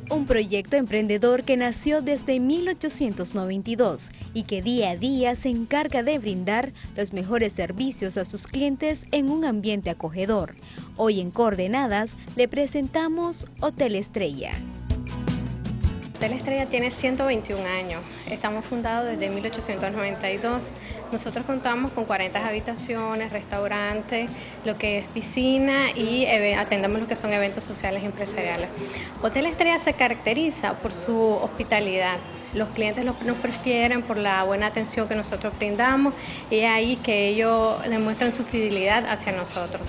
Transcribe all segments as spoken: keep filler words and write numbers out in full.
Un proyecto emprendedor que nació desde mil ochocientos noventa y dos y que día a día se encarga de brindar los mejores servicios a sus clientes en un ambiente acogedor. Hoy en Coordenadas le presentamos Hotel Estrella. Hotel Estrella tiene ciento veintiún años, estamos fundados desde mil ochocientos noventa y dos, nosotros contamos con cuarenta habitaciones, restaurantes, lo que es piscina y atendemos lo que son eventos sociales y empresariales. Hotel Estrella se caracteriza por su hospitalidad, los clientes nos prefieren por la buena atención que nosotros brindamos y es ahí que ellos demuestran su fidelidad hacia nosotros.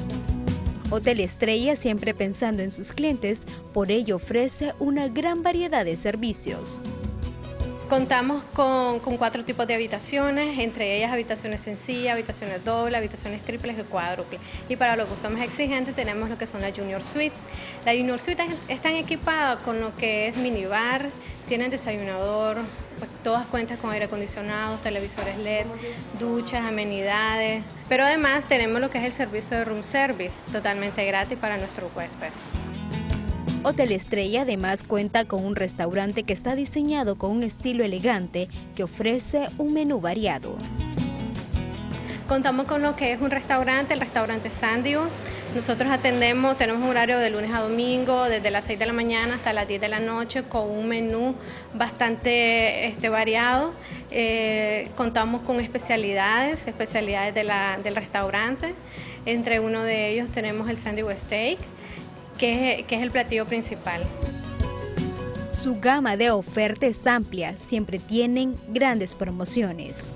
Hotel Estrella, siempre pensando en sus clientes, por ello ofrece una gran variedad de servicios. Contamos con, con cuatro tipos de habitaciones, entre ellas habitaciones sencillas, habitaciones dobles, habitaciones triples y cuádruples. Y para los gustos más exigentes tenemos lo que son la Junior Suite. La Junior Suite están equipadas con lo que es minibar, tienen desayunador, pues todas cuentan con aire acondicionado, televisores L E D, duchas, amenidades. Pero además tenemos lo que es el servicio de room service, totalmente gratis para nuestro huésped. Hotel Estrella además cuenta con un restaurante que está diseñado con un estilo elegante que ofrece un menú variado. Contamos con lo que es un restaurante, el restaurante Sandio. Nosotros atendemos, tenemos un horario de lunes a domingo, desde las seis de la mañana hasta las diez de la noche, con un menú bastante este, variado. Eh, contamos con especialidades, especialidades de la, del restaurante. Entre uno de ellos tenemos el Sandio Steak, que es, que es el platillo principal. Su gama de oferta es amplia, siempre tienen grandes promociones.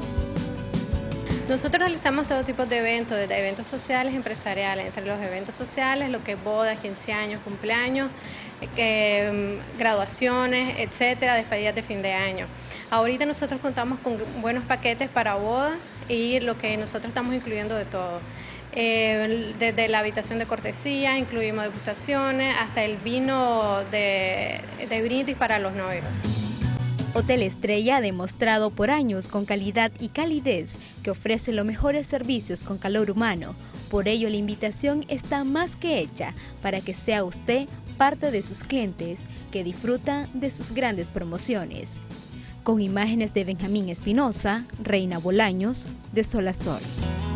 Nosotros realizamos todo tipo de eventos, desde eventos sociales, empresariales. Entre los eventos sociales, lo que es bodas, quince años, cumpleaños, eh, graduaciones, etcétera, despedidas de fin de año. Ahorita nosotros contamos con buenos paquetes para bodas y lo que nosotros estamos incluyendo de todo. Eh, desde la habitación de cortesía, incluimos degustaciones, hasta el vino de, de brindis para los novios. Hotel Estrella ha demostrado por años con calidad y calidez que ofrece los mejores servicios con calor humano. Por ello, la invitación está más que hecha para que sea usted parte de sus clientes que disfrutan de sus grandes promociones. Con imágenes de Benjamín Espinosa, Reina Bolaños, de Sol a Sol.